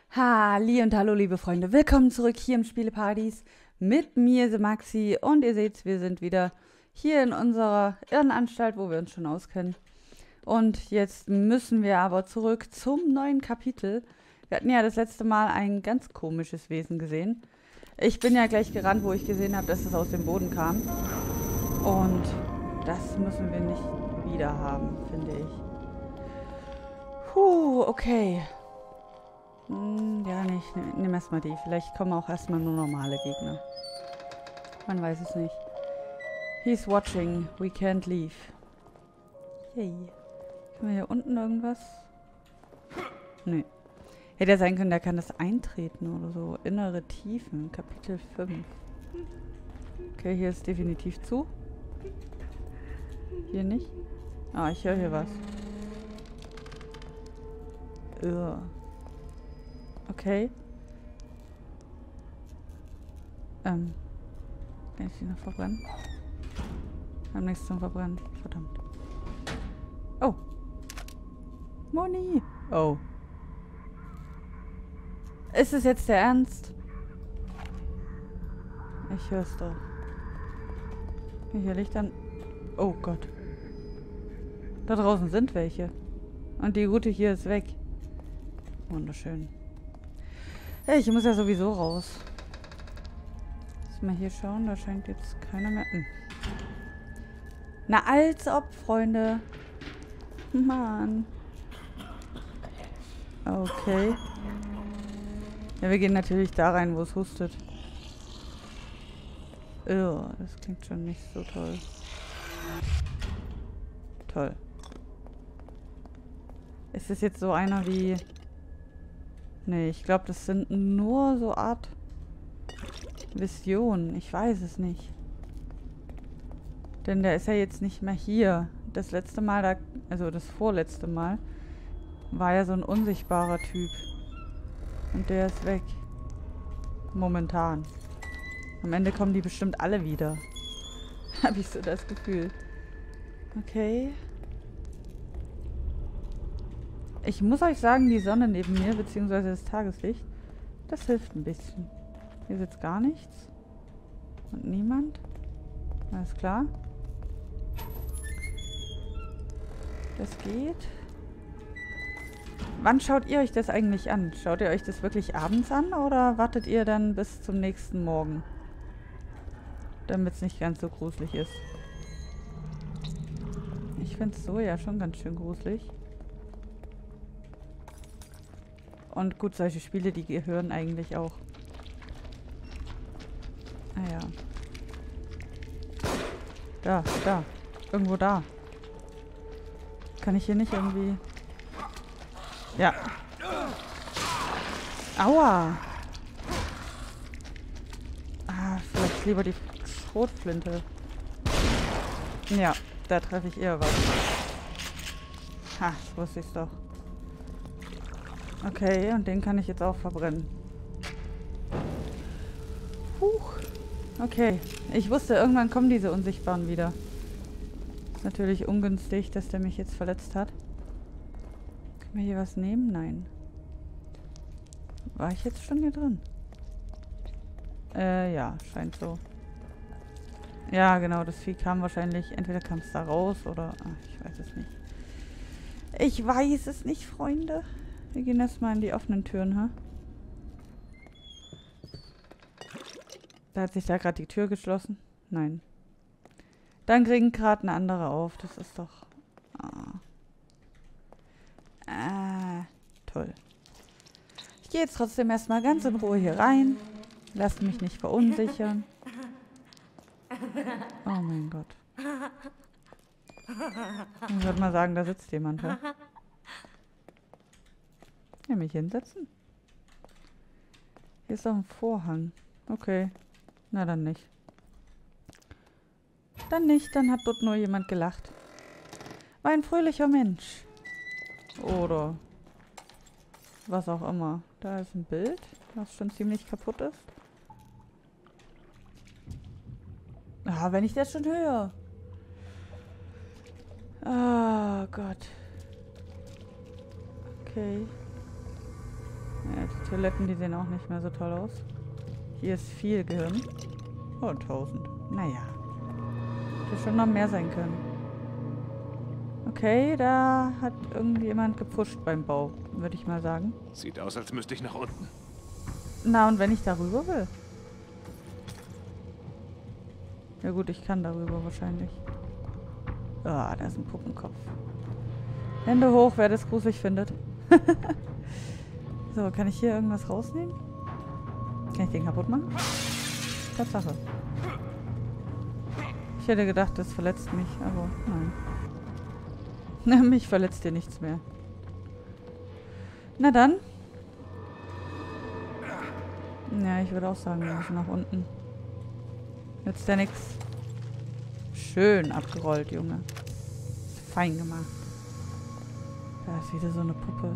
Halli und hallo, liebe Freunde. Willkommen zurück hier im Spieleparadies mit mir, The Maxi. Und ihr seht, wir sind wieder hier in unserer Irrenanstalt, wo wir uns schon auskennen. Und jetzt müssen wir aber zurück zum neuen Kapitel. Wir hatten ja das letzte Mal ein ganz komisches Wesen gesehen. Ich bin ja gleich gerannt, wo ich gesehen habe, dass es aus dem Boden kam. Und das müssen wir nicht wieder haben, finde ich. Puh, okay. Ja, nee, ich nehme erstmal die. Vielleicht kommen auch erstmal nur normale Gegner. Man weiß es nicht. He's watching. We can't leave. Yay. Können wir hier unten irgendwas? Nee. Hätte ja sein können, der kann das eintreten oder so. Innere Tiefen. Kapitel 5. Okay, hier ist definitiv zu. Hier nicht. Ah, ich höre hier was. Ugh. Okay. Kann ich die noch verbrennen? Wir haben nichts zum Verbrennen. Verdammt. Oh. Moni. Oh. Ist es jetzt der Ernst? Ich hör's doch. Hier liegt dann... Oh Gott. Da draußen sind welche. Und die Route hier ist weg. Wunderschön. Hey, ich muss ja sowieso raus. Lass mal hier schauen, da scheint jetzt keiner mehr... Na, als ob, Freunde. Mann. Okay. Ja, wir gehen natürlich da rein, wo es hustet. Das klingt schon nicht so toll. Toll. Ist es jetzt so einer wie... Nee, ich glaube, das sind nur so Art Visionen. Ich weiß es nicht. Denn der ist ja jetzt nicht mehr hier. Das letzte Mal, da, also das vorletzte Mal, war ja so ein unsichtbarer Typ. Und der ist weg. Momentan. Am Ende kommen die bestimmt alle wieder. Habe ich so das Gefühl. Okay. Ich muss euch sagen, die Sonne neben mir, beziehungsweise das Tageslicht, das hilft ein bisschen. Hier ist jetzt gar nichts. Und niemand. Alles klar. Das geht. Wann schaut ihr euch das eigentlich an? Schaut ihr euch das wirklich abends an oder wartet ihr dann bis zum nächsten Morgen? Damit es nicht ganz so gruselig ist. Ich finde es so ja schon ganz schön gruselig. Und gut, solche Spiele, die gehören eigentlich auch. Ah ja. Da. Irgendwo da. Kann ich hier nicht irgendwie... Ja. Aua. Vielleicht lieber die Schrotflinte. Ja, da treffe ich eher was. Ha, das wusste ich's doch. Okay, und den kann ich jetzt auch verbrennen. Huch. Okay. Ich wusste, irgendwann kommen diese Unsichtbaren wieder. Ist natürlich ungünstig, dass der mich jetzt verletzt hat. Können wir hier was nehmen? Nein. War ich jetzt schon hier drin? Ja, scheint so. Ja, genau, das Vieh kam wahrscheinlich, entweder kam es da raus oder... Ach, ich weiß es nicht. Ich weiß es nicht, Freunde. Wir gehen erstmal in die offenen Türen, ha? Da hat sich da gerade die Tür geschlossen. Nein. Dann kriegen gerade eine andere auf. Das ist doch... toll. Ich gehe jetzt trotzdem erstmal ganz in Ruhe hier rein. Lasst mich nicht verunsichern. Oh mein Gott. Ich würde mal sagen, da sitzt jemand, ja? Ja, mich hinsetzen? Hier ist doch ein Vorhang. Okay. Na dann nicht. Dann nicht, dann hat dort nur jemand gelacht. War ein fröhlicher Mensch. Oder was auch immer. Da ist ein Bild, was schon ziemlich kaputt ist. Ah, wenn ich das schon höre. Oh Gott. Okay. Ja, die Toiletten, die sehen auch nicht mehr so toll aus. Hier ist viel Gehirn. Oh, 1000. Naja. Hätte schon noch mehr sein können. Okay, da hat irgendjemand gepfuscht beim Bau, würde ich mal sagen. Sieht aus, als müsste ich nach unten. Na, und wenn ich darüber will? Ja gut, ich kann darüber wahrscheinlich. Ah, da ist ein Puppenkopf. Hände hoch, wer das gruselig findet. So, kann ich hier irgendwas rausnehmen? Kann ich den kaputt machen? Tatsache. Ich hätte gedacht, das verletzt mich, aber nein. Mich verletzt hier nichts mehr. Na dann. Ja, ich würde auch sagen, wir müssen nach unten. Nützt ja nichts. Schön abgerollt, Junge. Fein gemacht. Da ist wieder so eine Puppe.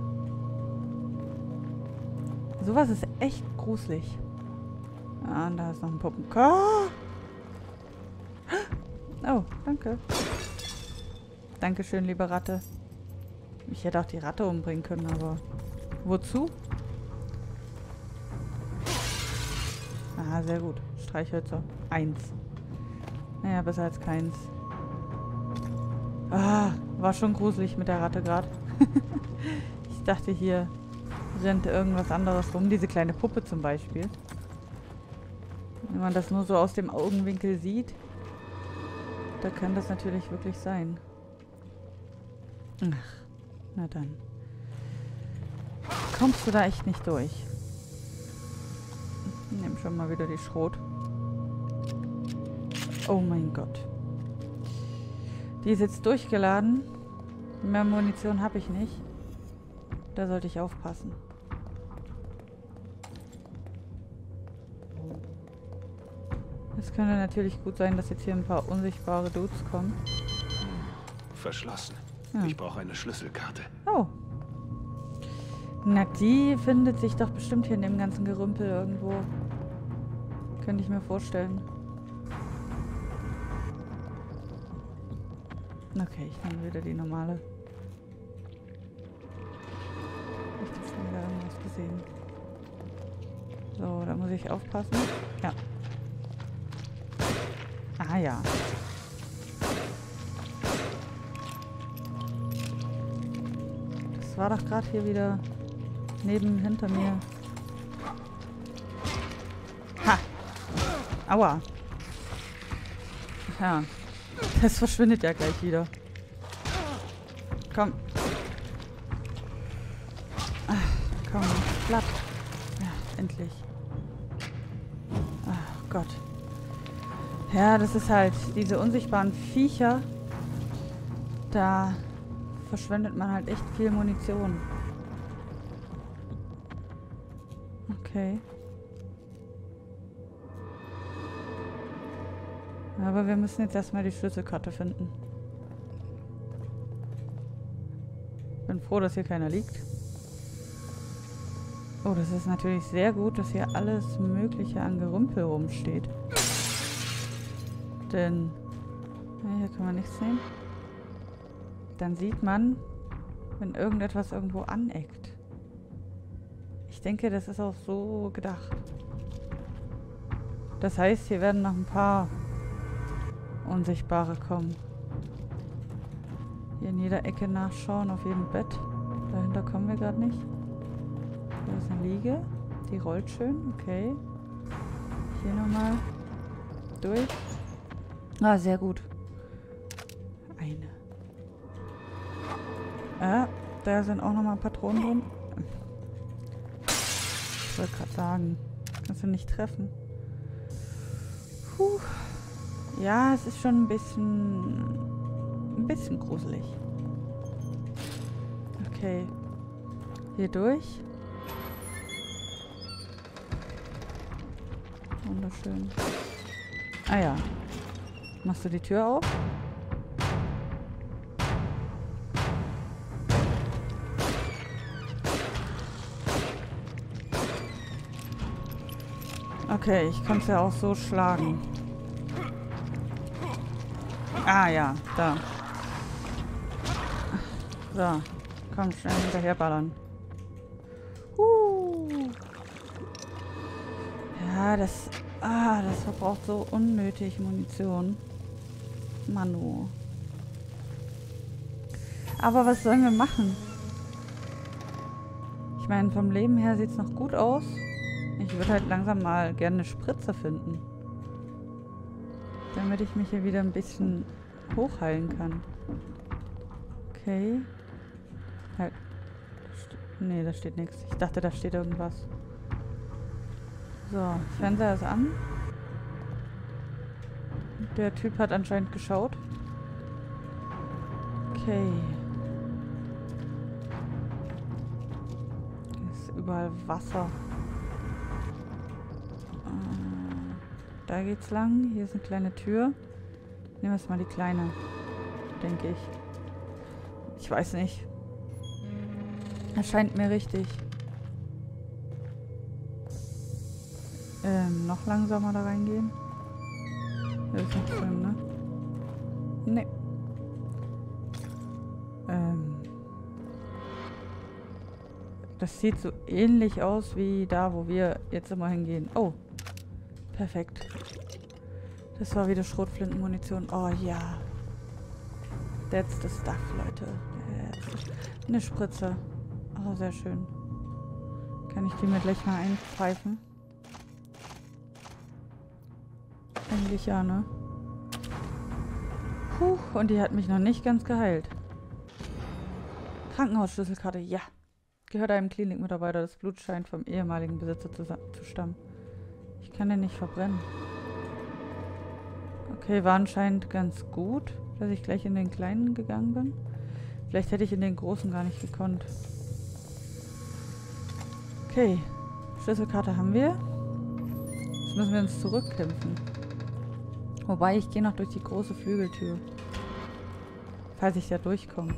Sowas ist echt gruselig. Ah, und da ist noch ein Puppenkopf. Oh, danke. Dankeschön, liebe Ratte. Ich hätte auch die Ratte umbringen können, aber wozu? Ah, sehr gut. Streichhölzer. 1. Naja, besser als keins. Ah, war schon gruselig mit der Ratte gerade. Ich dachte, hier rennt irgendwas anderes rum. Diese kleine Puppe zum Beispiel. Wenn man das nur so aus dem Augenwinkel sieht, da kann das natürlich wirklich sein. Ach, na dann. Kommst du da echt nicht durch? Ich nehme schon mal wieder die Schrot. Oh mein Gott. Die ist jetzt durchgeladen. Mehr Munition habe ich nicht. Da sollte ich aufpassen. Es könnte natürlich gut sein, dass jetzt hier ein paar unsichtbare Dudes kommen. Verschlossen. Ja. Ich brauche eine Schlüsselkarte. Oh. Na, die findet sich doch bestimmt hier in dem ganzen Gerümpel irgendwo. Könnte ich mir vorstellen. Okay, ich nehme wieder die normale. Ich habe schon wieder irgendwas gesehen. So, da muss ich aufpassen. Ja. Ah ja. Das war doch gerade hier wieder hinter mir. Ha! Aua. Ja. Das verschwindet ja gleich wieder. Komm. Ach, komm, platt. Ja, endlich. Ach Gott. Ja, das ist halt diese unsichtbaren Viecher. Da verschwendet man halt echt viel Munition. Okay. Aber wir müssen jetzt erstmal die Schlüsselkarte finden. Bin froh, dass hier keiner liegt. Oh, das ist natürlich sehr gut, dass hier alles Mögliche an Gerümpel rumsteht. Denn... Ja, hier kann man nichts sehen. Dann sieht man, wenn irgendetwas irgendwo aneckt. Ich denke, das ist auch so gedacht. Das heißt, hier werden noch ein paar Unsichtbare kommen. Hier in jeder Ecke nachschauen, auf jedem Bett. Dahinter kommen wir gerade nicht. Da ist eine Liege. Die rollt schön. Okay. Hier nochmal durch. Ah, sehr gut. Eine. Ah, da sind auch nochmal Patronen drin. Ich wollte gerade sagen, kannst du nicht treffen. Puh. Ja, es ist schon ein bisschen gruselig. Okay. Hier durch. Wunderschön. Ah ja. Machst du die Tür auf? Okay, ich kann es ja auch so schlagen. Ah ja, da. So, komm, schnell hinterher ballern. Ja, das verbraucht so unnötig Munition. Manu. Aber was sollen wir machen? Ich meine, vom Leben her sieht es noch gut aus. Ich würde halt langsam mal gerne eine Spritze finden. Damit ich mich hier wieder ein bisschen hochheilen kann. Okay. Halt. Nee, da steht nichts. Ich dachte, da steht irgendwas. So, Fernseher ist an. Der Typ hat anscheinend geschaut. Okay. Hier ist überall Wasser. Da geht's lang. Hier ist eine kleine Tür. Nehmen wir jetzt mal die kleine. Denke ich. Ich weiß nicht. Erscheint mir richtig. Noch langsamer da reingehen. Das ist nicht drin, ne? Nee. Das sieht so ähnlich aus wie da, wo wir jetzt immer hingehen. Oh. Perfekt. Das war wieder Schrotflintenmunition. Oh ja. That's the stuff, Leute. Eine Spritze. Oh, sehr schön. Kann ich die mir gleich mal einpfeifen? Eigentlich ja, ne? Puh, und die hat mich noch nicht ganz geheilt. Krankenhausschlüsselkarte, ja. Gehört einem Klinikmitarbeiter. Das Blut scheint vom ehemaligen Besitzer zu stammen. Ich kann den nicht verbrennen. Okay, war anscheinend ganz gut, dass ich gleich in den kleinen gegangen bin. Vielleicht hätte ich in den großen gar nicht gekonnt. Okay, Schlüsselkarte haben wir. Jetzt müssen wir uns zurückkämpfen. Wobei, ich gehe noch durch die große Flügeltür. Falls ich da durchkomme.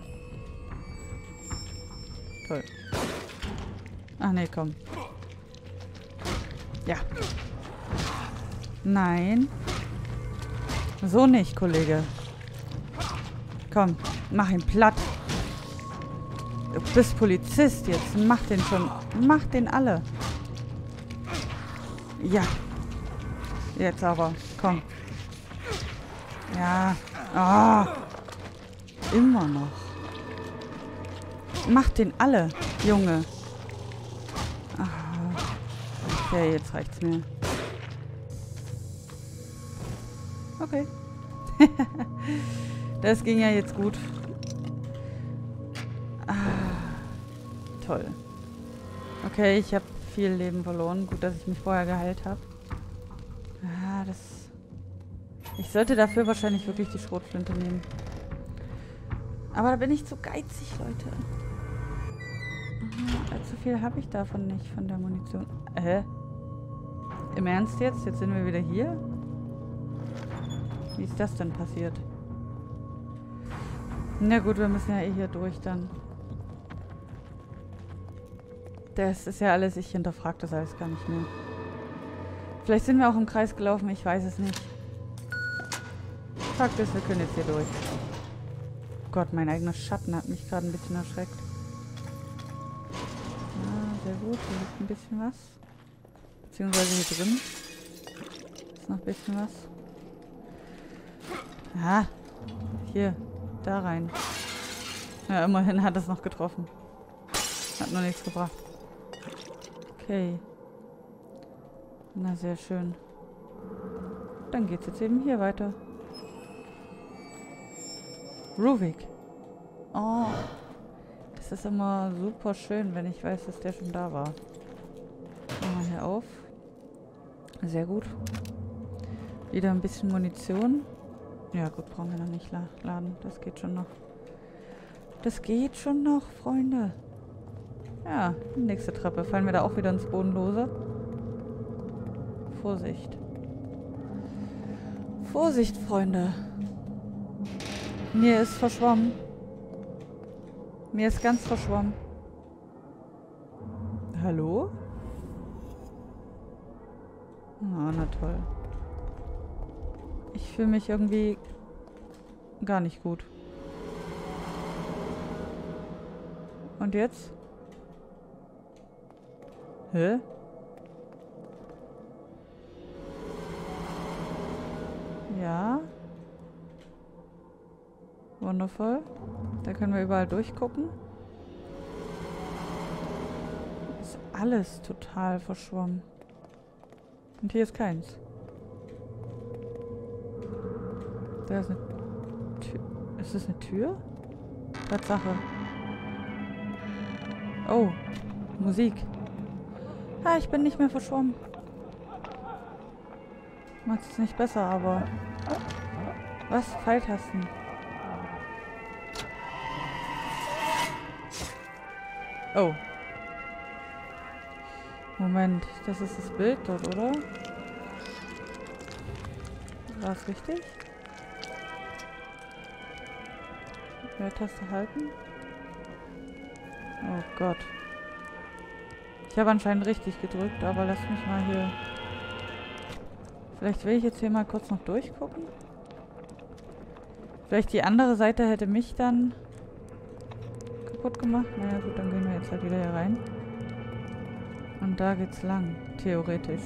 Toll. Ach nee, komm. Ja. Nein. So nicht, Kollege. Komm, mach ihn platt. Du bist Polizist jetzt. Mach den schon. Mach den alle. Ja. Jetzt aber. Komm. Ja. Ah. Immer noch. Mach den alle, Junge. Ah. Okay, jetzt reicht's mir. Okay. Das ging ja jetzt gut. Ah, toll. Okay, ich habe viel Leben verloren. Gut, dass ich mich vorher geheilt habe. Ah, das... Ich sollte dafür wahrscheinlich wirklich die Schrotflinte nehmen. Aber da bin ich zu geizig, Leute. Allzu viel habe ich davon nicht, von der Munition. Im Ernst jetzt? Jetzt sind wir wieder hier? Wie ist das denn passiert? Na gut, wir müssen ja eh hier durch dann. Das ist ja alles, ich hinterfrage das alles gar nicht mehr. Vielleicht sind wir auch im Kreis gelaufen, ich weiß es nicht. Fakt ist, wir können jetzt hier durch. Oh Gott, mein eigener Schatten hat mich gerade ein bisschen erschreckt. Ah, sehr gut, hier liegt ein bisschen was. Beziehungsweise hier drin ist noch ein bisschen was. Ah, hier, da rein. Ja, immerhin hat es noch getroffen. Hat nur nichts gebracht. Okay. Na, sehr schön. Dann geht's jetzt eben hier weiter. Ruvik. Oh. Das ist immer super schön, wenn ich weiß, dass der schon da war. Machen wir hier auf. Sehr gut. Wieder ein bisschen Munition. Ja gut, brauchen wir noch nicht laden. Das geht schon noch. Das geht schon noch, Freunde. Ja, nächste Treppe. Fallen wir da auch wieder ins Bodenlose? Vorsicht. Vorsicht, Freunde. Mir ist verschwommen. Mir ist ganz verschwommen. Hallo? Oh, na toll. Ich fühle mich irgendwie gar nicht gut. Und jetzt? Hä? Ja. Wundervoll. Da können wir überall durchgucken. Ist alles total verschwommen. Und hier ist keins. Da ist eine Tür. Ist das eine Tür? Tatsache. Oh. Musik. Ah, ich bin nicht mehr verschwommen. Macht es nicht besser, aber... Was? Pfeiltasten. Oh. Moment, das ist das Bild dort, oder? War es richtig? Taste halten? Oh Gott. Ich habe anscheinend richtig gedrückt, aber lass mich mal hier... Vielleicht will ich jetzt hier mal kurz noch durchgucken. Vielleicht die andere Seite hätte mich dann kaputt gemacht. Naja gut, dann gehen wir jetzt halt wieder hier rein. Und da geht's lang, theoretisch.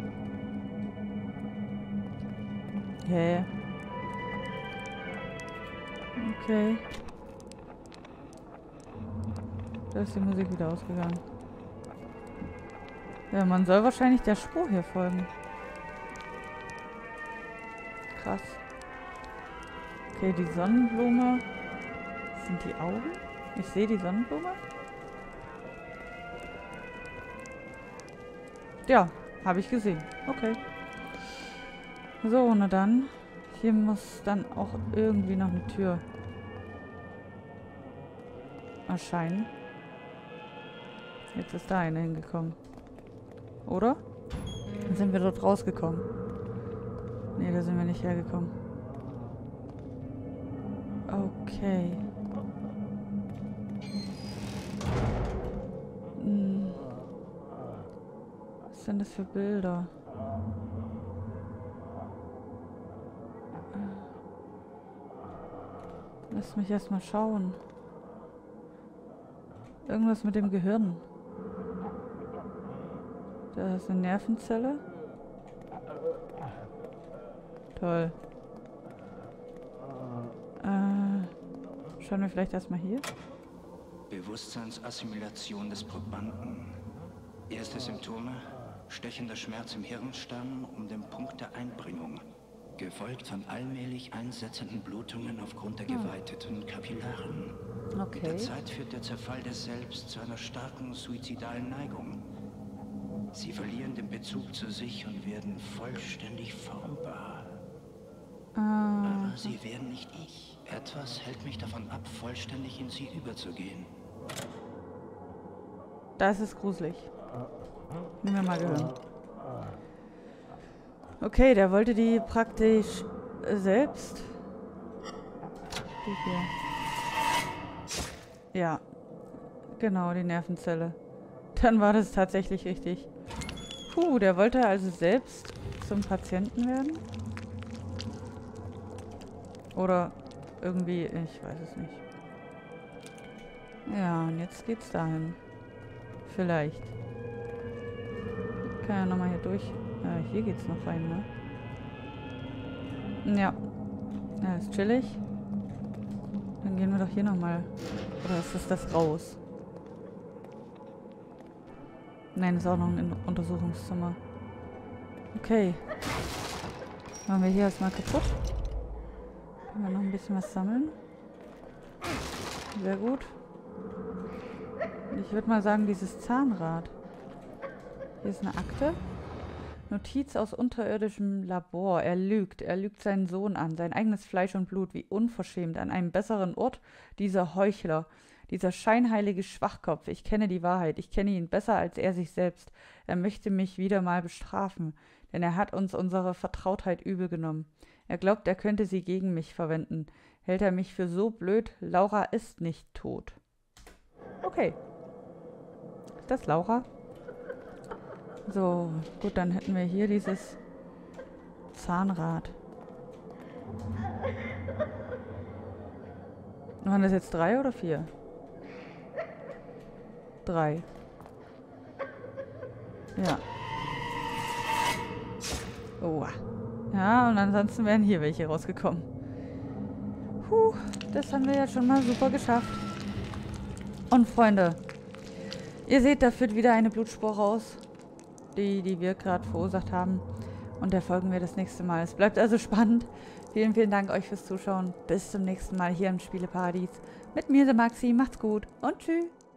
Hä? Okay. Da ist die Musik wieder ausgegangen. Ja, man soll wahrscheinlich der Spur hier folgen. Krass. Okay, die Sonnenblume. Sind die Augen? Ich sehe die Sonnenblume. Ja, habe ich gesehen. Okay. So, na dann. Hier muss dann auch irgendwie noch eine Tür erscheinen. Jetzt ist da eine hingekommen. Oder? Dann sind wir dort rausgekommen. Nee, da sind wir nicht hergekommen. Okay. Was sind das für Bilder? Lass mich erstmal schauen. Irgendwas mit dem Gehirn. Da ist eine Nervenzelle. Toll. Schauen wir vielleicht erstmal hier. Bewusstseinsassimilation des Probanden. Erste Symptome: stechender Schmerz im Hirnstamm um den Punkt der Einbringung. Gefolgt von allmählich einsetzenden Blutungen aufgrund der geweiteten Kapillaren. Mit der Zeit führt der Zerfall des Selbst zu einer starken suizidalen Neigung. Sie verlieren den Bezug zu sich und werden vollständig formbar. Aber sie werden nicht ich. Etwas hält mich davon ab, vollständig in sie überzugehen. Das ist gruselig. Nehmen wir mal gehören. Okay, der wollte die praktisch selbst. Die hier. Ja. Genau, die Nervenzelle. Dann war das tatsächlich richtig. Puh, der wollte also selbst zum Patienten werden? Oder irgendwie, ich weiß es nicht. Ja, und jetzt geht's dahin. Vielleicht. Ich kann ja nochmal hier durch. Hier geht's noch rein, ne? Ja. Ja, ist chillig. Dann gehen wir doch hier nochmal. Oder ist das raus? Nein, ist auch noch ein Untersuchungszimmer. Okay. Machen wir hier erstmal kaputt. Können wir noch ein bisschen was sammeln. Sehr gut. Ich würde mal sagen, dieses Zahnrad. Hier ist eine Akte. Notiz aus unterirdischem Labor. Er lügt. Er lügt seinen Sohn an. Sein eigenes Fleisch und Blut. Wie unverschämt. An einem besseren Ort. Dieser Heuchler. Dieser scheinheilige Schwachkopf. Ich kenne die Wahrheit. Ich kenne ihn besser als er sich selbst. Er möchte mich wieder mal bestrafen. Denn er hat uns unsere Vertrautheit übel genommen. Er glaubt, er könnte sie gegen mich verwenden. Hält er mich für so blöd? Laura ist nicht tot. Okay. Ist das Laura? So, gut, dann hätten wir hier dieses Zahnrad. Waren das jetzt 3 oder 4? 3. Ja. Oh. Ja, und ansonsten wären hier welche rausgekommen. Das haben wir ja schon mal super geschafft. Und Freunde, ihr seht, da führt wieder eine Blutspur raus, die wir gerade verursacht haben. Und der folgen wir das nächste Mal. Es bleibt also spannend. Vielen, vielen Dank euch fürs Zuschauen. Bis zum nächsten Mal hier im Spieleparadies. Mit mir, der Maxi. Macht's gut und tschüss.